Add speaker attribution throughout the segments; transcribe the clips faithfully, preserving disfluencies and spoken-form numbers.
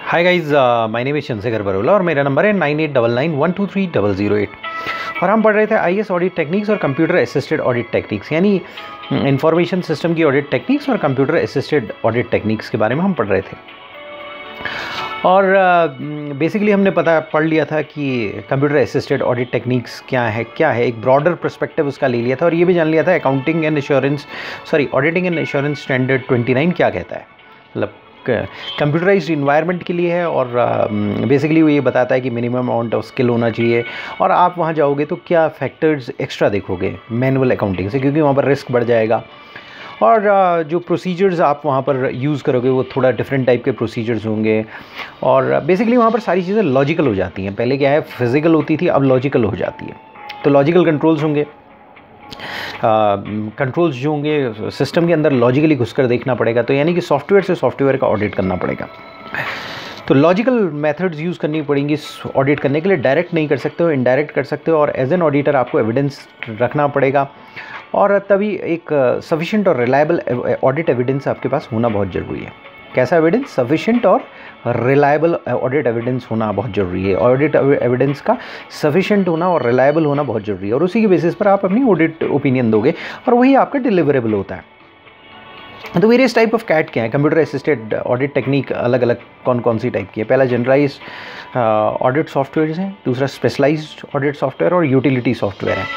Speaker 1: Hi guys, my name is Chandrashekhar Barola और मेरा number है nine eight double nine one two three double zero eight. और हम पढ़ रहे थे आईएएस ऑडिट टेक्निक्स और कंप्यूटर असिस्टेड ऑडिट टेक्निक्स, यानी इंफॉर्मेशन सिस्टम की ऑडिट टेक्निक्स और कंप्यूटर असिस्टेड ऑडिट टेक्निक्स के बारे में हम पढ़ रहे थे। और बेसिकली uh, हमने पता पढ़ लिया था कि कंप्यूटर असिस्टेड ऑडिट टेक्निक्स क्या है क्या है एक ब्रॉडर पर्सपेक्टिव उसका ले लिया था। और ये भी जान लिया था accounting and assurance sorry auditing and assurance standard twenty nine क्या कहता है, मतलब कंप्यूटराइज्ड इन्वायरमेंट के लिए है। और बेसिकली uh, वो ये बताता है कि मिनिमम अमाउंट ऑफ स्किल होना चाहिए। और आप वहाँ जाओगे तो क्या फैक्टर्स एक्स्ट्रा देखोगे मैनुअल अकाउंटिंग से, क्योंकि वहाँ पर रिस्क बढ़ जाएगा। और uh, जो प्रोसीजर्स आप वहाँ पर यूज़ करोगे वो थोड़ा डिफरेंट टाइप के प्रोसीजर्स होंगे। और बेसिकली वहाँ पर सारी चीज़ें लॉजिकल हो जाती हैं। पहले क्या है, फिजिकल होती थी, अब लॉजिकल हो जाती है। तो लॉजिकल कंट्रोल्स होंगे, कंट्रोल्स uh, जो होंगे सिस्टम के अंदर लॉजिकली घुसकर देखना पड़ेगा। तो यानी कि सॉफ्टवेयर से सॉफ्टवेयर का ऑडिट करना पड़ेगा। तो लॉजिकल मेथड्स यूज़ करनी पड़ेंगी ऑडिट करने के लिए। डायरेक्ट नहीं कर सकते हो, इनडायरेक्ट कर सकते हो। और एज एन ऑडिटर आपको एविडेंस रखना पड़ेगा, और तभी एक सफिशिएंट और रिलायबल ऑडिट एविडेंस आपके पास होना बहुत ज़रूरी है। कैसा एविडेंस? सफिशिएंट और रिलायबल ऑडिट एविडेंस होना बहुत ज़रूरी है। ऑडिट एविडेंस का सफिशिएंट होना और रिलायबल होना बहुत ज़रूरी है। और उसी के बेसिस पर आप अपनी ऑडिट ओपिनियन दोगे और वही आपका डिलीवरेबल होता है। तो वेरियस टाइप ऑफ कैट क्या है, कंप्यूटर असिस्टेड ऑडिट टेक्निक अलग अलग कौन कौन सी टाइप की है। पहला जनरलाइज ऑडिट सॉफ्टवेयर है, दूसरा स्पेशलाइज्ड ऑडिट सॉफ्टवेयर और यूटिलिटी सॉफ्टवेयर है।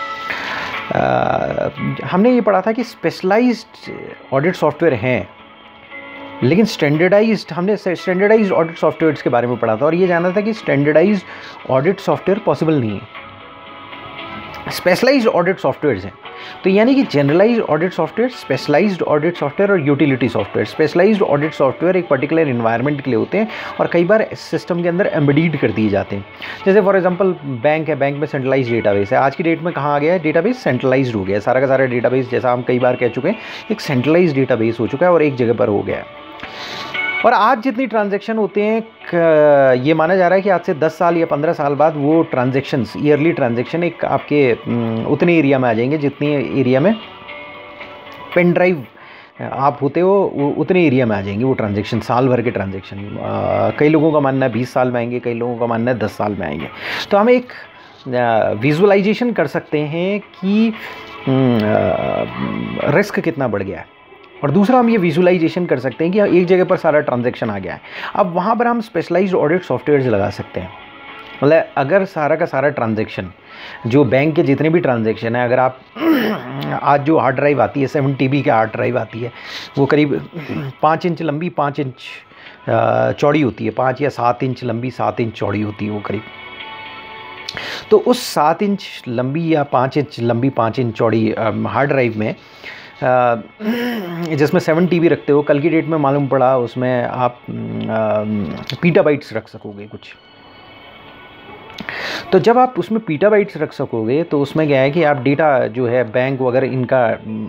Speaker 1: uh, हमने ये पढ़ा था कि स्पेशलाइज्ड ऑडिट सॉफ्टवेयर हैं, लेकिन स्टैंडर्डाइज्ड हमने स्टैंडर्डाइज्ड ऑडिट सॉफ्टवेयर्स के बारे में पढ़ा था। और ये जाना था कि स्टैंडर्डाइज्ड ऑडिट सॉफ्टवेयर पॉसिबल नहीं है, स्पेशलाइज्ड ऑडिट सॉफ्टवेयर्स हैं। तो यानी कि generalised audit software, specialised audit software और utility software. Specialised audit software एक पर्टिकुलर इन्वायरमेंट के लिए होते हैं और कई बार सिस्टम के अंदर एम्बेडेड कर दिए जाते हैं। जैसे फॉर एग्जांपल बैंक है, बैंक में सेंट्रलाइज्ड डेटाबेस है। आज की डेट में कहाँ आ गया है, डेटाबेस सेंट्रलाइज्ड हो गया है। सारा का सारा डेटाबेस, जैसा हम कई बार कह चुके हैं, एक सेंट्रलाइज्ड डेटाबेस हो चुका है और एक जगह पर हो गया है। और आज जितनी ट्रांजैक्शन होते हैं, ये माना जा रहा है कि आज से दस साल या पंद्रह साल बाद वो ट्रांजैक्शंस, ईयरली ट्रांजैक्शन एक आपके उतने एरिया में आ जाएंगे जितनी एरिया में पेन ड्राइव आप होते हो, उतने एरिया में आ जाएंगे वो ट्रांजैक्शन, साल भर के ट्रांजैक्शन। कई लोगों का मानना है बीस साल में आएंगे, कई लोगों का मानना है दस साल में आएंगे। तो हम एक विजुअलाइजेशन कर सकते हैं कि रिस्क कितना बढ़ गया है। और दूसरा हम ये विजुअलाइजेशन कर सकते हैं कि एक जगह पर सारा ट्रांजैक्शन आ गया है। अब वहाँ पर हम स्पेशलाइज्ड ऑडिट सॉफ्टवेयर्स लगा सकते हैं। मतलब अगर सारा का सारा ट्रांजैक्शन, जो बैंक के जितने भी ट्रांजैक्शन है, अगर आप आज जो हार्ड ड्राइव आती है, सेवन टी बी की हार्ड ड्राइव आती है, वो करीब पाँच इंच लंबी, पाँच इंच चौड़ी होती है, पाँच या सात इंच लंबी, सात इंच चौड़ी होती है वो करीब। तो उस सात इंच लंबी या पाँच इंच लंबी, पाँच इंच चौड़ी हार्ड ड्राइव में जिसमें सेवन टी बी रखते हो, कल की डेट में मालूम पड़ा उसमें आप पीटाबाइट्स रख सकोगे कुछ। तो जब आप उसमें पीटाबाइट्स रख सकोगे तो उसमें क्या है कि आप डेटा जो है बैंक वगैरह इनका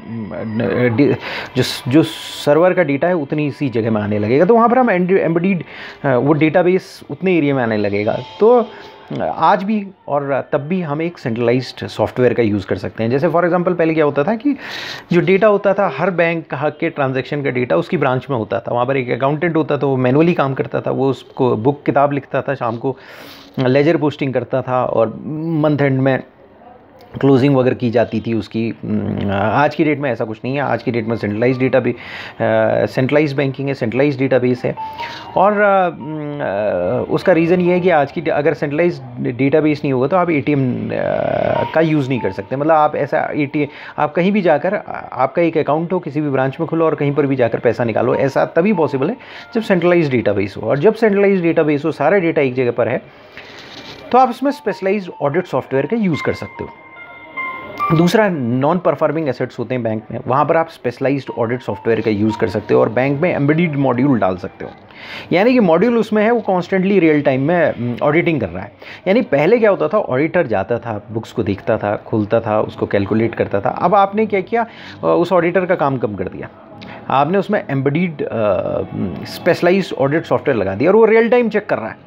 Speaker 1: जो जो सर्वर का डेटा है उतनी सी जगह में आने लगेगा। तो वहाँ पर हम एम्बेडेड वो डेटाबेस उतने एरिया में आने लगेगा। तो आज भी और तब भी हम एक सेंट्रलाइज्ड सॉफ्टवेयर का यूज़ कर सकते हैं। जैसे फॉर एग्जांपल पहले क्या होता था कि जो डेटा होता था, हर बैंक के ट्रांजैक्शन का डेटा उसकी ब्रांच में होता था। वहाँ पर एक अकाउंटेंट होता था, वो मैनुअली काम करता था, वो उसको बुक किताब लिखता था, शाम को लेजर पोस्टिंग करता था और मंथ एंड में क्लोजिंग वगैरह की जाती थी उसकी। आज की डेट में ऐसा कुछ नहीं है। आज की डेट में सेंट्रलाइज डेटा भी सेंट्रलाइज बैंकिंग है, सेंट्रलाइज डेटाबेस है। और आ, उसका रीज़न ये है कि आज की अगर सेंट्रलाइज डेटाबेस नहीं होगा तो आप एटीएम का यूज़ नहीं कर सकते। मतलब आप ऐसा एटीएम आप कहीं भी जाकर, आपका एक अकाउंट हो किसी भी ब्रांच में खुलो और कहीं पर भी जाकर पैसा निकालो, ऐसा तभी पॉसिबल है जब सेंट्रलाइज डेटाबेस हो। और जब सेंट्रलाइज डेटाबेस हो, सारा डेटा एक जगह पर है, तो आप इसमें स्पेशलाइज्ड ऑडिट सॉफ्टवेयर का यूज़ कर सकते हो। दूसरा, नॉन परफॉर्मिंग एसेट्स होते हैं बैंक में, वहाँ पर आप स्पेशलाइज्ड ऑडिट सॉफ्टवेयर का यूज़ कर सकते हो और बैंक में एम्बेडेड मॉड्यूल डाल सकते हो। यानी कि मॉड्यूल उसमें है, वो कॉन्स्टेंटली रियल टाइम में ऑडिटिंग कर रहा है। यानी पहले क्या होता था, ऑडिटर जाता था, बुक्स को देखता था, खोलता था, उसको कैलकुलेट करता था। अब आपने क्या किया, उस ऑडिटर का काम कम कर दिया, आपने उसमें एम्बेडेड स्पेशलाइज्ड ऑडिट सॉफ्टवेयर लगा दिया और वो रियल टाइम चेक कर रहा है।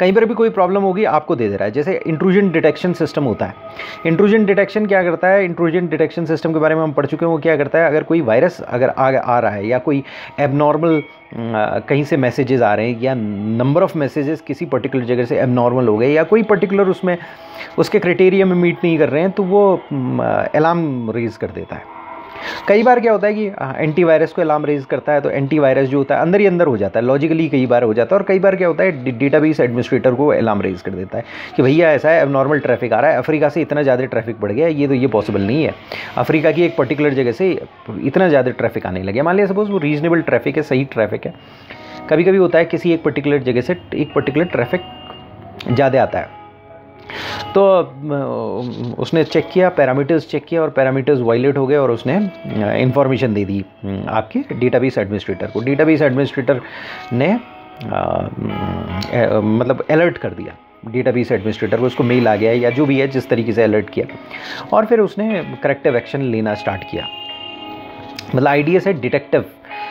Speaker 1: कहीं पर भी कोई प्रॉब्लम होगी आपको दे दे रहा है। जैसे इंट्रूजन डिटेक्शन सिस्टम होता है, इंट्रूजन डिटेक्शन क्या करता है, इंट्रूजन डिटेक्शन सिस्टम के बारे में हम पढ़ चुके हैं। वो क्या करता है, अगर कोई वायरस अगर आ, आ रहा है या कोई एबनॉर्मल कहीं से मैसेजेस आ रहे हैं या नंबर ऑफ मैसेजेस किसी पर्टिकुलर जगह से एबनॉर्मल हो गए या कोई पर्टिकुलर उसमें उसके क्राइटेरिया में मीट नहीं कर रहे हैं, तो वो अलार्म रेज कर देता है। कई बार क्या होता है कि एंटीवायरस को अलार्म रेज करता है, तो एंटीवायरस जो होता है अंदर ही अंदर हो जाता है, लॉजिकली कई बार हो जाता है। और कई बार क्या होता है, डेटाबेस एडमिनिस्ट्रेटर को अलार्म रेज कर देता है कि भैया ऐसा है, एबनॉर्मल ट्रैफिक आ रहा है, अफ्रीका से इतना ज़्यादा ट्रैफिक बढ़ गया, ये तो ये पॉसिबल नहीं है, अफ्रीका की एक पर्टिकुलर जगह से इतना ज़्यादा ट्रैफिक आने लगे। मान लिया सपोज वो रीजनेबल ट्रैफिक है, सही ट्रैफिक है। कभी कभी होता है किसी एक पर्टिकुलर जगह से एक पर्टिकुलर ट्रैफिक ज़्यादा आता है, तो उसने चेक किया, पैरामीटर्स चेक किया और पैरामीटर्स वायलेट हो गए और उसने इंफॉर्मेशन दे दी आपके डेटाबेस एडमिनिस्ट्रेटर को। डेटाबेस एडमिनिस्ट्रेटर ने आ, मतलब अलर्ट कर दिया डेटाबेस एडमिनिस्ट्रेटर को, उसको मेल आ गया या जो भी है जिस तरीके से अलर्ट किया, और फिर उसने करेक्टिव एक्शन लेना स्टार्ट किया। मतलब आईडीएस है डिटेक्टिव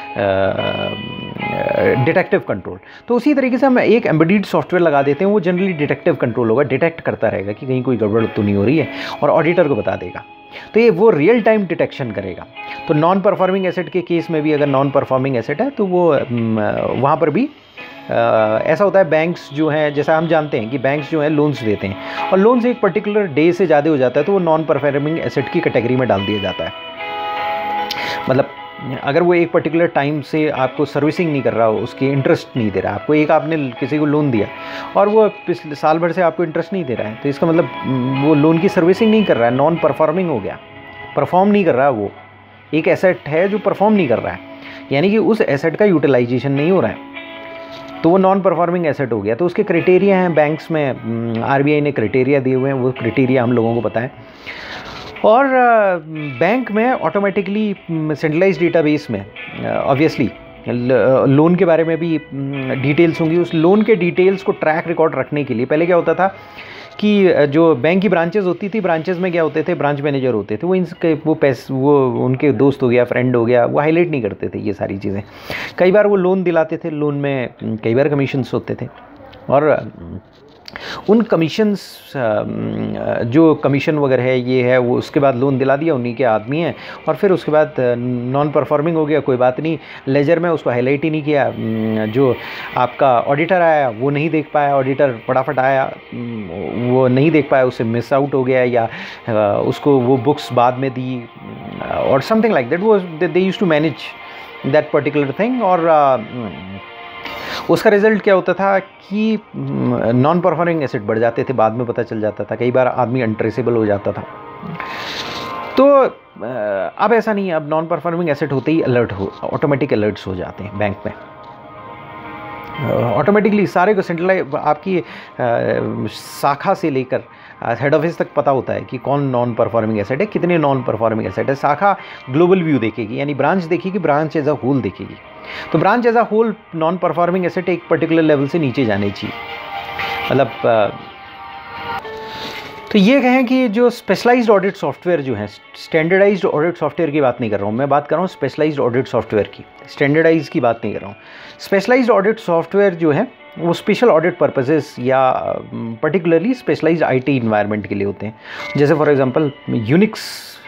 Speaker 1: डिटेक्टिव कंट्रोल। तो उसी तरीके से हम एक एम्बेडेड सॉफ्टवेयर लगा देते हैं, वो जनरली डिटेक्टिव कंट्रोल होगा, डिटेक्ट करता रहेगा कि कहीं कोई गड़बड़ तो नहीं हो रही है और ऑडिटर को बता देगा। तो ये वो रियल टाइम डिटेक्शन करेगा। तो नॉन परफॉर्मिंग एसेट के केस में भी अगर नॉन परफॉर्मिंग एसेट है तो वो वहाँ पर भी ऐसा होता है, बैंक्स जो हैं, जैसा हम जानते हैं कि बैंक्स जो हैं लोन्स देते हैं और लोन्स एक पर्टिकुलर डे से ज़्यादा हो जाता है तो वो नॉन परफॉर्मिंग एसेट की कैटेगरी में डाल दिया जाता है। मतलब अगर वो एक पर्टिकुलर टाइम से आपको सर्विसिंग नहीं कर रहा हो, उसकी इंटरेस्ट नहीं दे रहा, आपको एक आपने किसी को लोन दिया और वो पिछले साल भर से आपको इंटरेस्ट नहीं दे रहा है, तो इसका मतलब वो लोन की सर्विसिंग नहीं कर रहा है, नॉन परफॉर्मिंग हो गया, परफॉर्म नहीं कर रहा है। वो एक एसेट है जो परफॉर्म नहीं कर रहा है, यानी कि उस एसेट का यूटिलाइजेशन नहीं हो रहा है, तो वो नॉन परफॉर्मिंग एसेट हो गया। तो उसके क्राइटेरिया हैं, बैंक्स में आरबीआई ने क्राइटेरिया दिए हुए हैं, वो क्राइटेरिया हम लोगों को पता है। और बैंक में ऑटोमेटिकली सेंट्रलाइज्ड डेटाबेस में ऑब्वियसली लोन के बारे में भी डिटेल्स होंगी। उस लोन के डिटेल्स को ट्रैक रिकॉर्ड रखने के लिए पहले क्या होता था कि जो बैंक की ब्रांचेस होती थी, ब्रांचेस में क्या होते थे, ब्रांच मैनेजर होते थे, वो इनके वो पैसे वो उनके दोस्त हो गया, फ्रेंड हो गया, वो हाईलाइट नहीं करते थे ये सारी चीज़ें। कई बार वो लोन दिलाते थे, लोन में कई बार कमीशंस होते थे और उन कमीशंस जो कमीशन वगैरह है ये है वो, उसके बाद लोन दिला दिया, उन्हीं के आदमी हैं, और फिर उसके बाद नॉन परफॉर्मिंग हो गया, कोई बात नहीं, लेजर में उसको हाईलाइट ही नहीं किया। जो आपका ऑडिटर आया वो नहीं देख पाया, ऑडिटर फटाफट आया वो नहीं देख पाया, उससे मिस आउट हो गया या उसको वो बुक्स बाद में दी और समथिंग लाइक दैट। वो they used to manage that particular thing और उसका रिजल्ट क्या होता था कि नॉन परफॉर्मिंग एसेट बढ़ जाते थे, बाद में पता चल जाता था, कई बार आदमी अनट्रेसेबल हो जाता था। तो अब ऐसा नहीं है, अब नॉन परफॉर्मिंग एसेट होते ही अलर्ट हो, ऑटोमेटिक अलर्ट्स हो जाते हैं बैंक में, ऑटोमेटिकली सारे को सेंट्रलाइज आपकी शाखा से लेकर हेड ऑफिस तक पता होता है कि कौन नॉन परफॉर्मिंग एसेट है, कितने नॉन परफॉर्मिंग एसेट है। शाखा ग्लोबल व्यू देखेगी, यानी ब्रांच देखेगी, ब्रांच एज अ होल देखेगी। तो branch as a whole non performing asset एक पर्टिकुलर लेवल से नीचे जाने चाहिए। मतलब तो ये कहें कि जो स्पेशलाइज्ड ऑडिट सॉफ्टवेयर जो है, स्टैंडर्डाइज्ड ऑडिट सॉफ्टवेयर की बात नहीं कर रहा हूँ मैं, बात कर रहा हूँ स्पेशलाइज्ड ऑडिट सॉफ्टवेयर की, स्टैंडर्डाइज की बात नहीं कर रहा हूँ। स्पेशलाइज्ड ऑडिट सॉफ्टवेयर जो है वो स्पेशल ऑडिट पर्पसेस या पर्टिकुलरली स्पेशलाइज्ड आईटी इन्वायरमेंट के लिए होते हैं। जैसे फॉर एग्जांपल यूनिक्स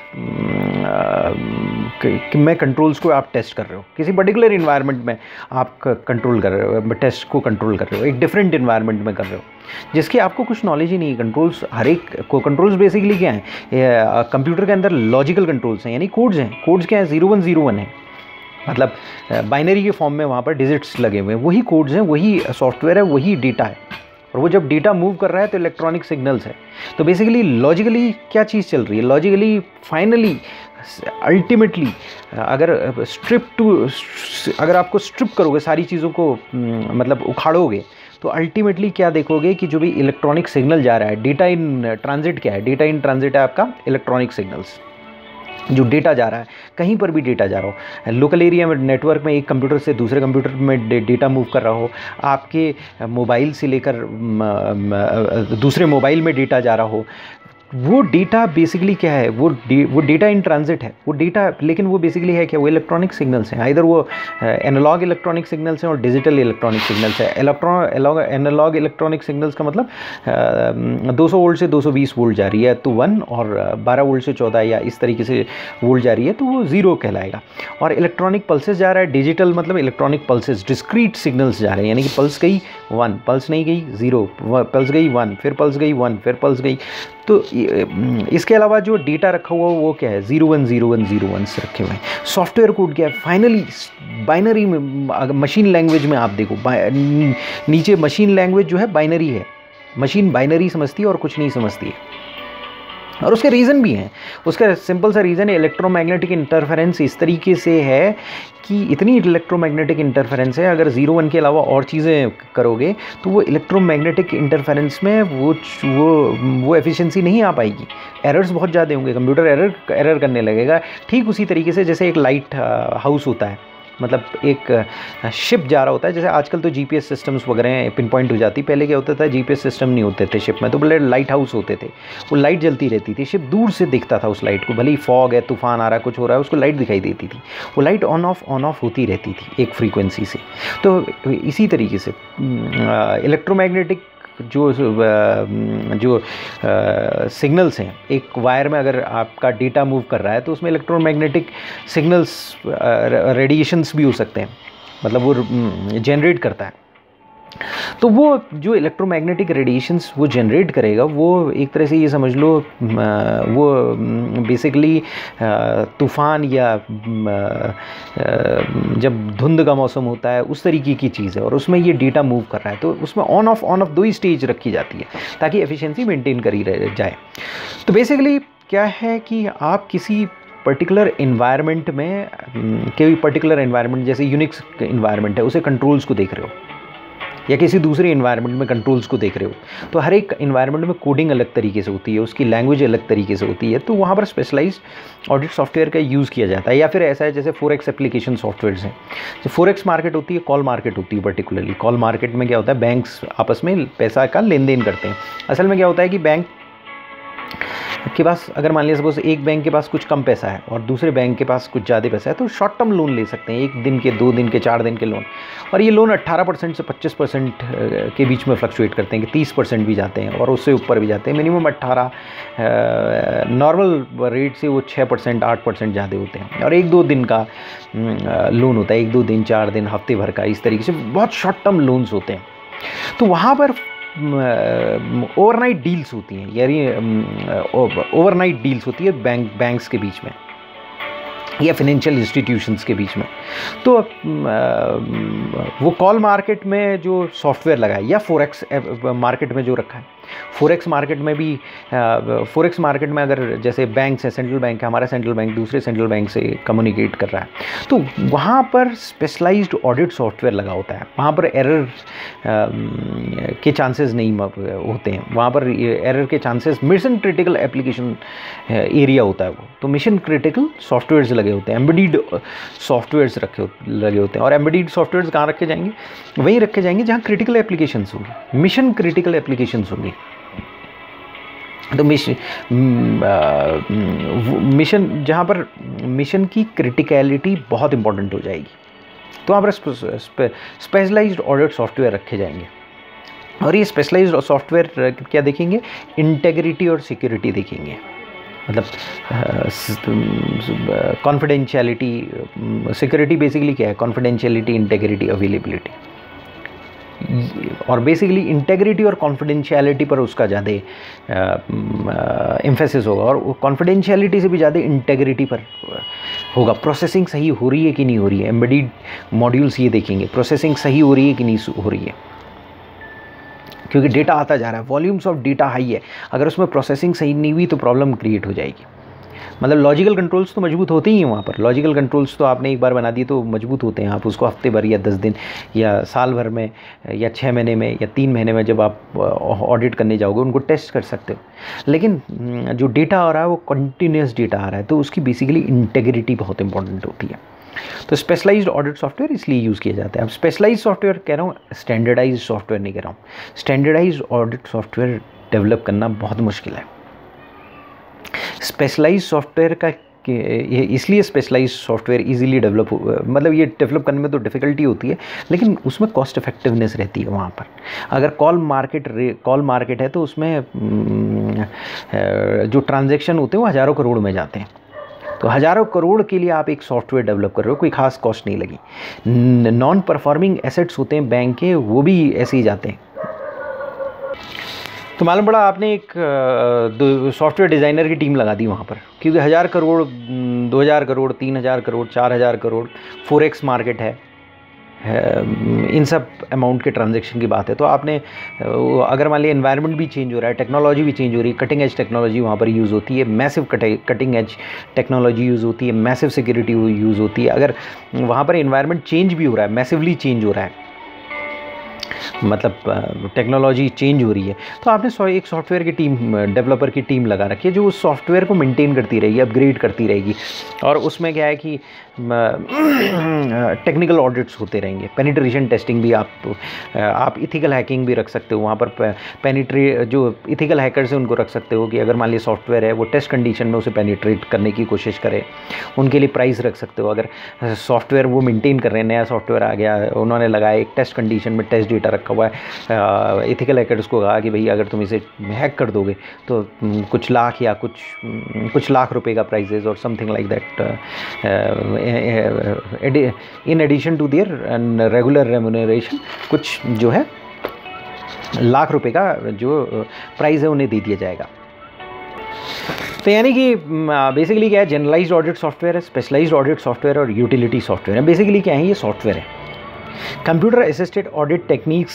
Speaker 1: में कंट्रोल्स को आप टेस्ट कर रहे हो, किसी पर्टिकुलर इन्वायरमेंट में आप कंट्रोल कर रहे हो, टेस्ट को कंट्रोल कर रहे हो, एक डिफरेंट इन्वायरमेंट में कर रहे हो जिसकी आपको कुछ नॉलेज ही नहीं है। कंट्रोल्स हर एक को कंट्रोल्स बेसिकली क्या है, कंप्यूटर के अंदर लॉजिकल कंट्रोल्स हैं, यानी कोड्स हैं। कोड्स क्या है, जीरो वन जीरो वन है, मतलब बाइनरी के फॉर्म में वहाँ पर डिजिट्स लगे हुए हैं, वही कोड्स हैं, वही सॉफ्टवेयर है, वही डेटा है। और वो जब डेटा मूव कर रहा है तो इलेक्ट्रॉनिक सिग्नल्स है। तो बेसिकली लॉजिकली क्या चीज़ चल रही है, लॉजिकली फाइनली अल्टीमेटली अगर स्ट्रिप टू अगर आपको स्ट्रिप करोगे सारी चीज़ों को, मतलब उखाड़ोगे, तो अल्टीमेटली क्या देखोगे कि जो भी इलेक्ट्रॉनिक सिग्नल जा रहा है, डेटा इन ट्रांजिट क्या है, डेटा इन ट्रांजिट है आपका इलेक्ट्रॉनिक सिग्नल्स, जो डेटा जा रहा है, कहीं पर भी डेटा जा रहा हो, लोकल एरिया में नेटवर्क में एक कंप्यूटर से दूसरे कंप्यूटर में डेटा मूव कर रहा हो, आपके मोबाइल से लेकर दूसरे मोबाइल में डेटा जा रहा हो, वो डेटा बेसिकली क्या है, वो डे, वो डेटा इन ट्रांजिट है वो डेटा, लेकिन वो बेसिकली है क्या, वो इलेक्ट्रॉनिक सिग्नल्स हैं, इधर वो एनालॉग इलेक्ट्रॉनिक सिग्नल्स हैं और डिजिटल इलेक्ट्रॉनिक सिग्नल्स है। इलेक्ट्रॉन एनालॉग इलेक्ट्रॉनिक सिग्नल्स का मतलब दो सौ वोल्ट से दो सौ बीस वोल्ट जा रही है तो वन, और बारह वोल्ट से चौदह या इस तरीके से वोल्ट जा रही है तो वो ज़ीरो कहलाएगा। और इलेक्ट्रॉनिक पल्सेस जा रहा है, डिजिटल मतलब इलेक्ट्रॉनिक पल्सेस डिस्क्रीट सिग्नल्स जा रहे हैं, यानी कि पल्स गई वन, पल्स नहीं गई ज़ीरो, पल्स गई वन, फिर पल्स गई वन, फिर पल्स गई। तो इसके अलावा जो डेटा रखा हुआ वो क्या है, zero one zero one zero one से रखे हुए हैं। सॉफ्टवेयर कोड क्या है, फाइनली बाइनरी में, अगर मशीन लैंग्वेज में आप देखो, नीचे मशीन लैंग्वेज जो है बाइनरी है, मशीन बाइनरी समझती है और कुछ नहीं समझती है। और उसके रीज़न भी हैं, उसका सिंपल सा रीज़न है, इलेक्ट्रोमैग्नेटिक इंटरफेरेंस इस तरीके से है कि इतनी इलेक्ट्रोमैग्नेटिक इंटरफेरेंस है, अगर ज़ीरो वन के अलावा और चीज़ें करोगे तो वो इलेक्ट्रोमैग्नेटिक इंटरफेरेंस में वो वो वो एफिशिएंसी नहीं आ पाएगी, एरर्स बहुत ज़्यादा होंगे, कंप्यूटर एरर एरर करने लगेगा। ठीक उसी तरीके से जैसे एक लाइट हाउस होता है, मतलब एक शिप जा रहा होता है, जैसे आजकल तो जीपीएस सिस्टम्स वगैरह पिन पॉइंट हो जाती, पहले क्या होता था जीपीएस सिस्टम नहीं होते थे शिप में, तो बड़े लाइट हाउस होते थे, वो लाइट जलती रहती थी, शिप दूर से दिखता था उस लाइट को, भले ही फॉग है, तूफान आ रहा है, कुछ हो रहा है, उसको लाइट दिखाई देती थी, वो light on off on off होती रहती थी एक फ्रीक्वेंसी से। तो इसी तरीके से इलेक्ट्रोमैग्नेटिक जो जो सिग्नल्स हैं, एक वायर में अगर आपका डेटा मूव कर रहा है तो उसमें इलेक्ट्रोमैग्नेटिक सिग्नल्स रेडिएशंस भी हो सकते हैं, मतलब वो जनरेट करता है। तो वो जो इलेक्ट्रोमैग्नेटिक रेडिएशंस वो जनरेट करेगा, वो एक तरह से ये समझ लो वो बेसिकली तूफ़ान या जब धुंध का मौसम होता है उस तरीके की चीज़ है, और उसमें ये डेटा मूव कर रहा है, तो उसमें ऑन ऑफ ऑन ऑफ दो ही स्टेज रखी जाती है ताकि एफिशिएंसी मेंटेन करी रह जाए। तो बेसिकली क्या है कि आप किसी पर्टिकुलर इन्वायरमेंट में, कोई पर्टिकुलर इन्वायरमेंट जैसे यूनिक्स इन्वायरमेंट है, उसे कंट्रोल्स को देख रहे हो, या किसी दूसरे इन्वायरमेंट में कंट्रोल्स को देख रहे हो, तो हर एक इन्वायरमेंट में कोडिंग अलग तरीके से होती है, उसकी लैंग्वेज अलग तरीके से होती है, तो वहाँ पर स्पेशलाइज्ड ऑडिट सॉफ्टवेयर का यूज़ किया जाता है। या फिर ऐसा है जैसे फोर एक्स एप्लीकेशन सॉफ्टवेयर्स हैं, जो फोर एक्स मार्केट होती है, कॉल मार्केट होती है, पर्टिकुलरली कॉल मार्केट में क्या होता है, बैंक्स आपस में पैसा का लेन देन करते हैं। असल में क्या होता है कि बैंक के पास, अगर मान लिया सपोज एक बैंक के पास कुछ कम पैसा है और दूसरे बैंक के पास कुछ ज़्यादा पैसा है, तो शॉर्ट टर्म लोन ले सकते हैं, एक दिन के, दो दिन के, चार दिन के लोन, और ये लोन अट्ठारह परसेंट से पच्चीस परसेंट के बीच में फ्लक्चुएट करते हैं, कि तीस परसेंट भी जाते हैं और उससे ऊपर भी जाते हैं, मिनिमम अट्ठारह, नॉर्मल रेट से वो छः परसेंट आठ परसेंट ज़्यादा होते हैं, और एक दो दिन का लोन होता है, एक दो दिन, चार दिन, हफ्ते भर का, इस तरीके से बहुत शॉर्ट टर्म लोन्स होते हैं। तो वहाँ पर ओवरनाइट डील्स होती हैं, यानी ओवरनाइट डील्स होती है बैंक बैंक्स के बीच में या फाइनेंशियल इंस्टीट्यूशंस के बीच में। तो वो कॉल मार्केट में जो सॉफ्टवेयर लगा है, या फोरेक्स मार्केट में जो रखा है, फोरेक्स मार्केट में भी, फोरेक्स मार्केट में अगर जैसे बैंक है, सेंट्रल बैंक है, हमारा सेंट्रल बैंक दूसरे सेंट्रल बैंक से कम्युनिकेट कर रहा है, तो वहाँ पर स्पेशलाइज्ड ऑडिट सॉफ्टवेयर लगा होता है, वहाँ पर एरर के चांसेस नहीं होते हैं, वहाँ पर एरर के chances, mission critical application area होता है वो, तो मिशन क्रिटिकल सॉफ्टवेयर्स लगे होते हैं, एम्बेडेड सॉफ्टवेयर्स रखे लगे होते हैं। और एम्बेडेड सॉफ्टवेयर्स कहाँ रखे जाएंगे, वहीं रखे जाएंगे जहाँ क्रिटिकल एप्लीकेशंस होंगी, मिशन क्रिटिकल एप्लीकेशंस होंगी। तो मिशन मिशन जहाँ पर मिशन की क्रिटिकलिटी बहुत इंपॉर्टेंट हो जाएगी, तो वहाँ पर स्पेशलाइज्ड ऑडिट सॉफ्टवेयर रखे जाएंगे। और ये स्पेशलाइज्ड सॉफ्टवेयर क्या देखेंगे, इंटेग्रिटी और सिक्योरिटी देखेंगे, मतलब कॉन्फिडेंशियलिटी, सिक्योरिटी बेसिकली क्या है, कॉन्फिडेंशियलिटी, इंटेग्रिटी, अवेलेबिलिटी, और बेसिकली इंटेग्रिटी और कॉन्फिडेंशियलिटी पर उसका ज़्यादा एम्फेसिस होगा, और कॉन्फिडेंशियलिटी से भी ज़्यादा इंटेग्रिटी पर होगा। प्रोसेसिंग सही हो रही है कि नहीं हो रही है, एम्बेडेड मॉड्यूल्स ये देखेंगे प्रोसेसिंग सही हो रही है कि नहीं हो रही है, क्योंकि डेटा आता जा रहा है, वॉल्यूम्स ऑफ डेटा हाई है, अगर उसमें प्रोसेसिंग सही नहीं हुई तो प्रॉब्लम क्रिएट हो जाएगी। मतलब लॉजिकल कंट्रोल्स तो मजबूत होते ही हैं वहाँ पर, लॉजिकल कंट्रोल्स तो आपने एक बार बना दिए तो मजबूत होते हैं, आप उसको हफ्ते भर या दस दिन या साल भर में या छः महीने में या तीन महीने में जब आप ऑडिट करने जाओगे उनको टेस्ट कर सकते हो। लेकिन जो डेटा आ रहा है वो कंटिन्यूस डेटा आ रहा है, तो उसकी बेसिकली इंटेग्रिटी बहुत इंपॉर्टेंट होती है। तो स्पेशलाइज्ड ऑडिट सॉफ्टवेयर इसलिए यूज़ किया जाता है। अब स्पेशलाइज्ड सॉफ्टवेयर कह रहा हूँ, स्टैंडर्डाइज्ड सॉफ्टवेयर नहीं कह रहा हूँ। स्टैंडर्डाइज्ड ऑडिट सॉफ्टवेयर डेवलप करना बहुत मुश्किल है, स्पेशलाइज सॉफ्टवेयर का इसलिए स्पेशलाइज सॉफ्टवेयर इजीली डेवलप मतलब ये डेवलप करने में तो डिफ़िकल्टी होती है, लेकिन उसमें कॉस्ट इफेक्टिवनेस रहती है वहाँ पर। अगर कॉल मार्केट कॉल मार्केट है तो उसमें जो ट्रांजैक्शन होते हैं वो हज़ारों करोड़ में जाते हैं, तो हज़ारों करोड़ के लिए आप एक सॉफ्टवेयर डेवलप कर रहे हो, कोई खास कॉस्ट नहीं लगी। नॉन परफॉर्मिंग एसेट्स होते हैं बैंक के, वो भी ऐसे ही जाते हैं। तो मालूम पड़ा आपने एक सॉफ्टवेयर डिज़ाइनर की टीम लगा दी वहाँ पर, क्योंकि हज़ार करोड़, दो हज़ार करोड़, तीन हज़ार करोड़, चार हज़ार करोड़, फोर एक्स मार्केट है, इन सब अमाउंट के ट्रांजैक्शन की बात है। तो आपने अगर मान लिया एनवायरनमेंट भी चेंज हो रहा है, टेक्नोलॉजी भी चेंज हो रही है, कटिंग एज टेक्नोलॉजी वहाँ पर यूज़ होती है, massive cutting edge technology use होती है, मैसिव सिक्योरिटी यूज़ होती है। अगर वहाँ पर एनवायरनमेंट चेंज भी हो रहा है, मैसिवली चेंज हो रहा है, मतलब टेक्नोलॉजी चेंज हो रही है, तो आपने एक सॉफ्टवेयर की टीम, डेवलपर की टीम लगा रखी है जो उस सॉफ्टवेयर को मेंटेन करती रहेगी, अपग्रेड करती रहेगी। और उसमें क्या है कि टेक्निकल ऑडिट्स होते रहेंगे, पेनिट्रेशन टेस्टिंग भी, आप आप इथिकल हैकिंग भी रख सकते हो वहाँ पर। पेनिट्रे जो इथिकल हैकर्स हैं उनको रख सकते हो कि अगर मान लिया सॉफ्टवेयर है वो टेस्ट कंडीशन में उसे पेनिट्रेट करने की कोशिश करे, उनके लिए प्राइस रख सकते हो। अगर सॉफ्टवेयर वो मेंटेन कर रहे हैं, नया सॉफ्टवेयर आ गया, उन्होंने लगाया एक टेस्ट कंडीशन में टेस्ट डेटा रखा हुआ है, इथिकल हैकर्स को कहा कि भाई अगर तुम इसे हैक कर दोगे तो कुछ लाख या कुछ कुछ लाख रुपए का प्राइजेज और something like that in addition to their regular remuneration, कुछ जो है लाख रुपए का जो प्राइस है उन्हें दे दिया जाएगा। तो यानी कि बेसिकली क्या है, जनरलाइज्ड ऑडिट सॉफ्टवेयर है, स्पेशलाइज्ड ऑडिट सॉफ्टवेयर और यूटिलिटी सॉफ्टवेयर है। बेसिकली क्या है, ये सॉफ्टवेयर है। कंप्यूटर असिस्टेड ऑडिट टेक्निक्स